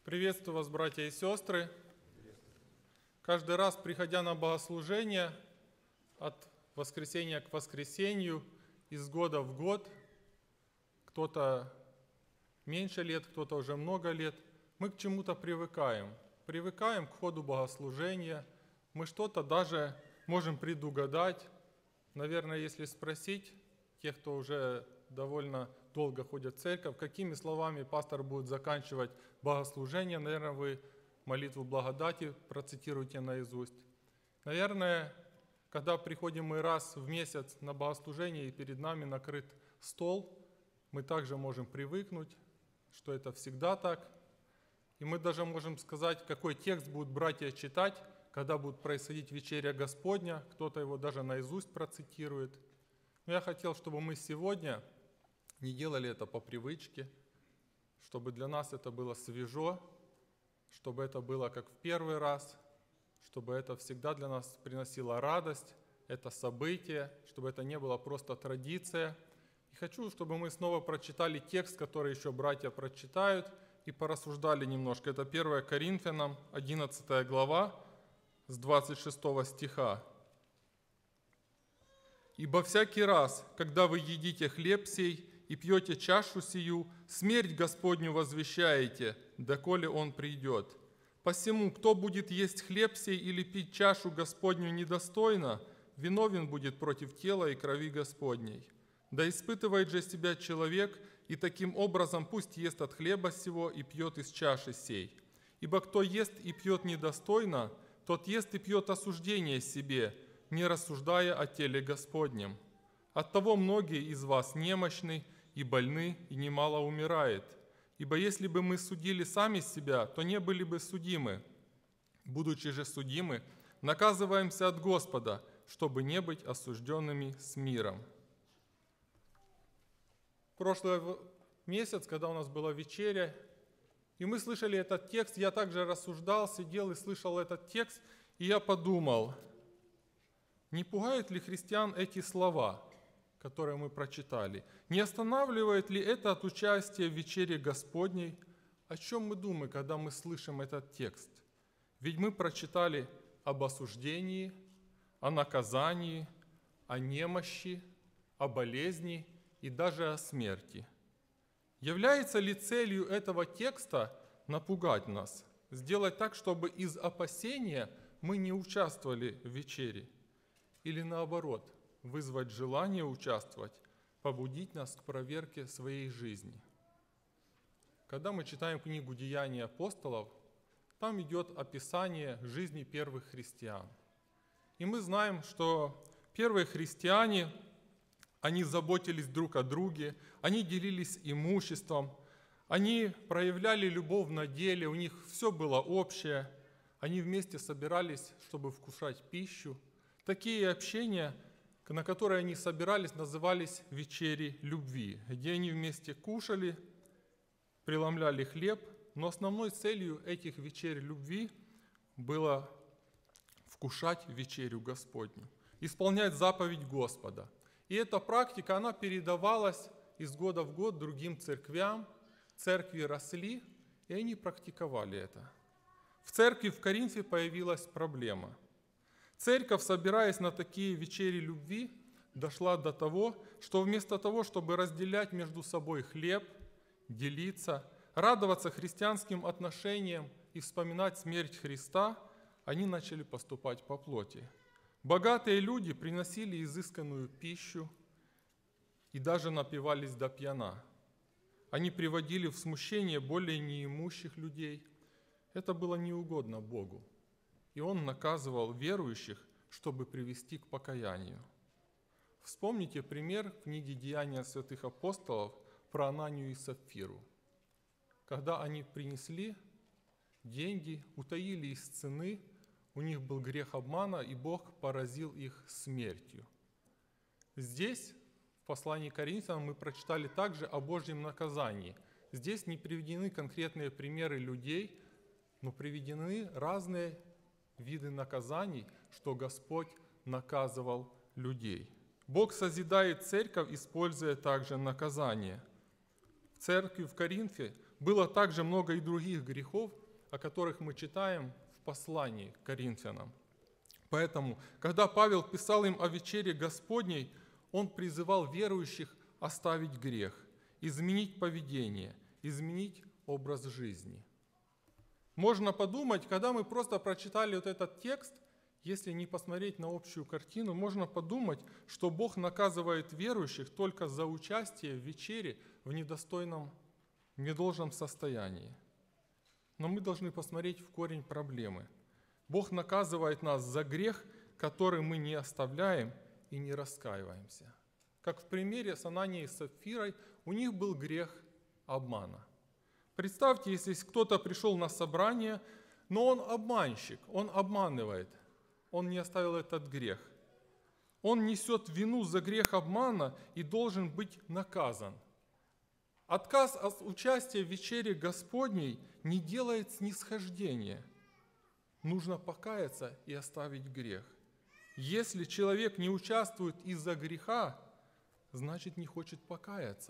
Приветствую вас, братья и сестры. Каждый раз, приходя на богослужение, от воскресенья к воскресенью, из года в год, кто-то меньше лет, кто-то уже много лет, мы к чему-то привыкаем. Привыкаем к ходу богослужения, мы что-то даже можем предугадать. Наверное, если спросить тех, кто уже довольно долго ходят в церковь, какими словами пастор будет заканчивать богослужение, наверное, вы молитву благодати процитируете наизусть. Наверное, когда приходим мы раз в месяц на богослужение и перед нами накрыт стол, мы также можем привыкнуть, что это всегда так. И мы даже можем сказать, какой текст будут братья читать, когда будет происходить вечеря Господня, кто-то его даже наизусть процитирует. Но я хотел, чтобы мы сегодня не делали это по привычке, чтобы для нас это было свежо, чтобы это было как в первый раз, чтобы это всегда для нас приносило радость, это событие, чтобы это не было просто традиция. И хочу, чтобы мы снова прочитали текст, который еще братья прочитают, и порассуждали немножко. Это 1 Коринфянам, 11 глава, с 26 стиха. «Ибо всякий раз, когда вы едите хлеб сей и пьете чашу сию, смерть Господню возвещаете, доколе Он придет. Посему, кто будет есть хлеб сей или пить чашу Господню недостойно, виновен будет против тела и крови Господней. Да испытывает же себя человек, и таким образом пусть ест от хлеба сего и пьет из чаши сей. Ибо кто ест и пьет недостойно, тот ест и пьет осуждение себе, не рассуждая о теле Господнем. Оттого многие из вас немощны и больны, и немало умирает. Ибо если бы мы судили сами себя, то не были бы судимы. Будучи же судимы, наказываемся от Господа, чтобы не быть осужденными с миром». Прошлый месяц, когда у нас была вечеря, и мы слышали этот текст, я также рассуждал, сидел и слышал этот текст, и я подумал, не пугают ли христиан эти слова, которые мы прочитали? Не останавливает ли это от участия в вечере Господней? О чем мы думаем, когда мы слышим этот текст? Ведь мы прочитали об осуждении, о наказании, о немощи, о болезни и даже о смерти. Является ли целью этого текста напугать нас, сделать так, чтобы из опасения мы не участвовали в вечере? Или наоборот, вызвать желание участвовать, побудить нас к проверке своей жизни? Когда мы читаем книгу «Деяния апостолов», там идет описание жизни первых христиан. И мы знаем, что первые христиане, они заботились друг о друге, они делились имуществом, они проявляли любовь на деле, у них все было общее, они вместе собирались, чтобы вкушать пищу. Такие общения, на которые они собирались, назывались вечери любви, где они вместе кушали, преломляли хлеб, но основной целью этих вечер любви было вкушать вечерю Господню, исполнять заповедь Господа. И эта практика, она передавалась из года в год другим церквям, церкви росли, и они практиковали это. В церкви в Коринфе появилась проблема. Церковь, собираясь на такие вечери любви, дошла до того, что вместо того, чтобы разделять между собой хлеб, делиться, радоваться христианским отношениям и вспоминать смерть Христа, они начали поступать по плоти. Богатые люди приносили изысканную пищу и даже напивались до пьяна. Они приводили в смущение более неимущих людей. Это было неугодно Богу. И Он наказывал верующих, чтобы привести к покаянию. Вспомните пример в книге «Деяния святых апостолов» про Ананию и Сапфиру. Когда они принесли деньги, утаили из цены, у них был грех обмана, и Бог поразил их смертью. Здесь, в послании к Коринфянам, мы прочитали также о Божьем наказании. Здесь не приведены конкретные примеры людей, но приведены разные виды наказаний, что Господь наказывал людей. Бог созидает церковь, используя также наказание. В церкви в Коринфе было также много и других грехов, о которых мы читаем в послании к Коринфянам. Поэтому, когда Павел писал им о вечере Господней, он призывал верующих оставить грех, изменить поведение, изменить образ жизни. Можно подумать, когда мы просто прочитали вот этот текст, если не посмотреть на общую картину, можно подумать, что Бог наказывает верующих только за участие в вечере в недолжном состоянии. Но мы должны посмотреть в корень проблемы. Бог наказывает нас за грех, который мы не оставляем и не раскаиваемся. Как в примере с Ананией и Сапфирой, у них был грех обмана. Представьте, если кто-то пришел на собрание, но он обманщик, он обманывает, он не оставил этот грех. Он несет вину за грех обмана и должен быть наказан. Отказ от участия в вечере Господней не делает снисхождения. Нужно покаяться и оставить грех. Если человек не участвует из-за греха, значит не хочет покаяться.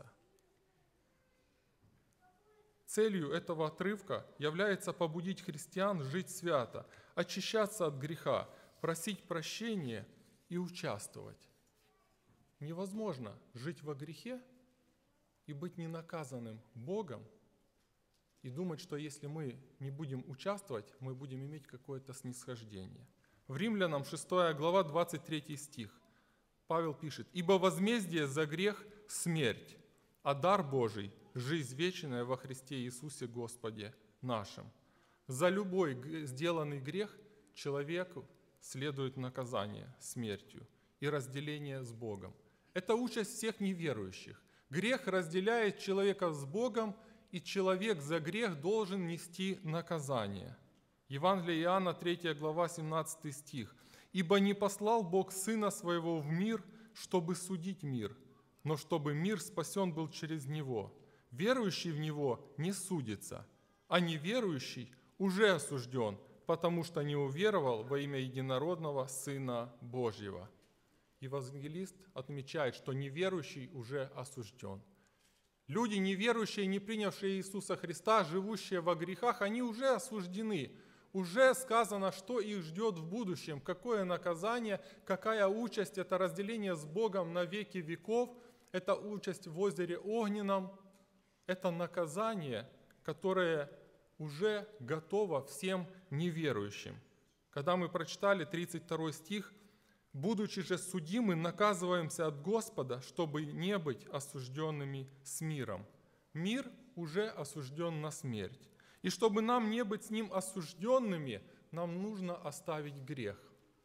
Целью этого отрывка является побудить христиан жить свято, очищаться от греха, просить прощения и участвовать. Невозможно жить во грехе и быть ненаказанным Богом и думать, что если мы не будем участвовать, мы будем иметь какое-то снисхождение. В Римлянам 6 глава 23 стих Павел пишет: «Ибо возмездие за грех – смерть, а дар Божий – жизнь вечная во Христе Иисусе Господе нашим». За любой сделанный грех человеку следует наказание смертью и разделение с Богом. Это участь всех неверующих. Грех разделяет человека с Богом, и человек за грех должен нести наказание. Евангелие Иоанна, 3 глава, 17 стих. «Ибо не послал Бог Сына Своего в мир, чтобы судить мир, но чтобы мир спасен был через Него. Верующий в Него не судится, а неверующий уже осужден, потому что не уверовал во имя единородного Сына Божьего». Евангелист отмечает, что неверующий уже осужден. Люди, неверующие, не принявшие Иисуса Христа, живущие во грехах, они уже осуждены. Уже сказано, что их ждет в будущем, какое наказание, какая участь, это разделение с Богом на веки веков, это участь в озере Огненном, это наказание, которое уже готово всем неверующим. Когда мы прочитали 32 стих, «Будучи же судимы, наказываемся от Господа, чтобы не быть осужденными с миром». Мир уже осужден на смерть. И чтобы нам не быть с ним осужденными, нам нужно оставить грех.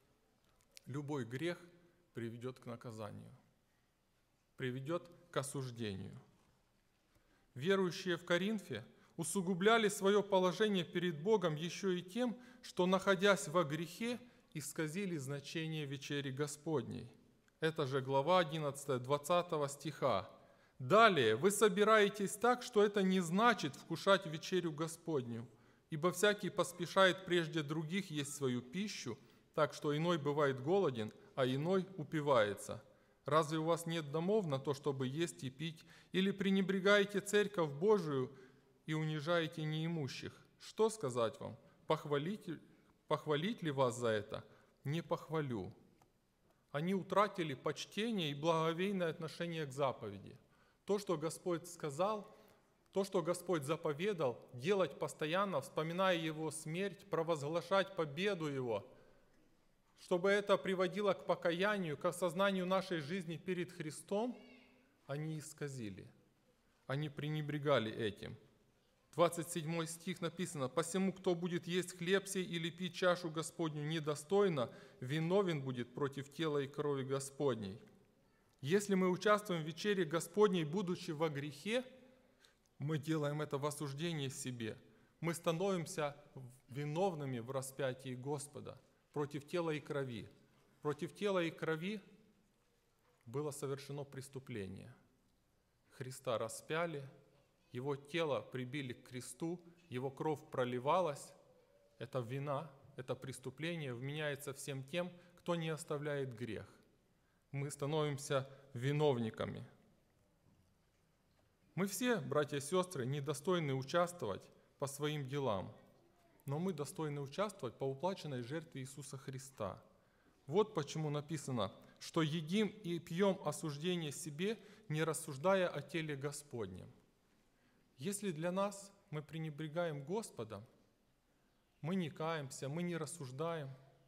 Любой грех приведет к наказанию, приведет к осуждению. Верующие в Коринфе усугубляли свое положение перед Богом еще и тем, что, находясь во грехе, исказили значение вечери Господней. Это же глава 11, 20 стиха. «Далее, вы собираетесь так, что это не значит вкушать вечерю Господню, ибо всякий поспешает прежде других есть свою пищу, так что иной бывает голоден, а иной упивается. Разве у вас нет домов на то, чтобы есть и пить, или пренебрегаете церковь Божию и унижаете неимущих? Что сказать вам? Похвалить ли вас за это? Не похвалю». Они утратили почтение и благоговейное отношение к заповеди. То, что Господь сказал, то, что Господь заповедал, делать постоянно, вспоминая Его смерть, провозглашать победу Его, чтобы это приводило к покаянию, к осознанию нашей жизни перед Христом, они исказили. Они пренебрегали этим. 27 стих написано: «Посему, кто будет есть хлеб сей или пить чашу Господню недостойно, виновен будет против тела и крови Господней». Если мы участвуем в вечере Господней, будучи во грехе, мы делаем это в осуждении себе. Мы становимся виновными в распятии Господа против тела и крови. Против тела и крови было совершено преступление. Христа распяли, Его тело прибили к кресту, Его кровь проливалась. Это вина, это преступление вменяется всем тем, кто не оставляет грех. Мы становимся виновниками. Мы все, братья и сестры, недостойны участвовать по своим делам, но мы достойны участвовать по уплаченной жертве Иисуса Христа. Вот почему написано, что едим и пьем осуждение себе, не рассуждая о теле Господнем. Если для нас мы пренебрегаем Господом, мы не каемся, мы не рассуждаем,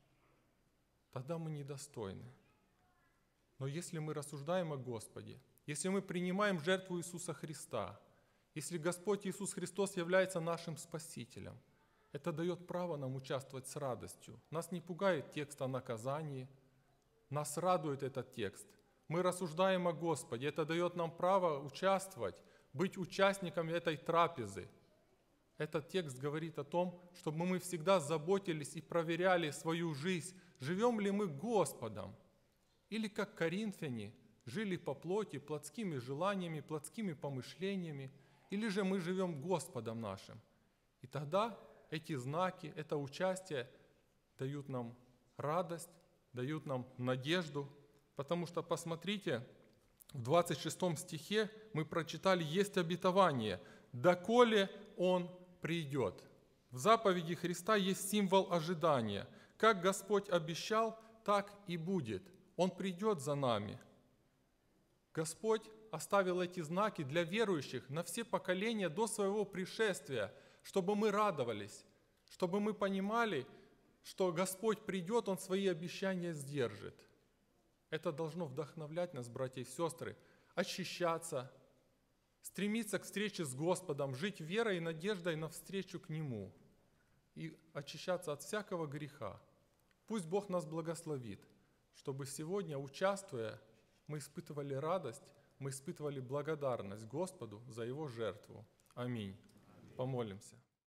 тогда мы недостойны. Но если мы рассуждаем о Господе, если мы принимаем жертву Иисуса Христа, если Господь Иисус Христос является нашим Спасителем, это дает право нам участвовать с радостью. Нас не пугает текст о наказании, нас радует этот текст. Мы рассуждаем о Господе, это дает нам право участвовать, быть участниками этой трапезы. Этот текст говорит о том, чтобы мы всегда заботились и проверяли свою жизнь, живем ли мы Господом, или как коринфяне, жили по плоти, плотскими желаниями, плотскими помышлениями, или же мы живем Господом нашим. И тогда эти знаки, это участие дают нам радость, дают нам надежду, потому что, посмотрите, в 26 стихе мы прочитали, есть обетование, доколе Он придет. В заповеди Христа есть символ ожидания. Как Господь обещал, так и будет. Он придет за нами. Господь оставил эти знаки для верующих на все поколения до своего пришествия, чтобы мы радовались, чтобы мы понимали, что Господь придет, Он свои обещания сдержит. Это должно вдохновлять нас, братья и сестры, очищаться, стремиться к встрече с Господом, жить верой и надеждой на встречу к Нему и очищаться от всякого греха. Пусть Бог нас благословит, чтобы сегодня, участвуя, мы испытывали радость, мы испытывали благодарность Господу за Его жертву. Аминь. Помолимся.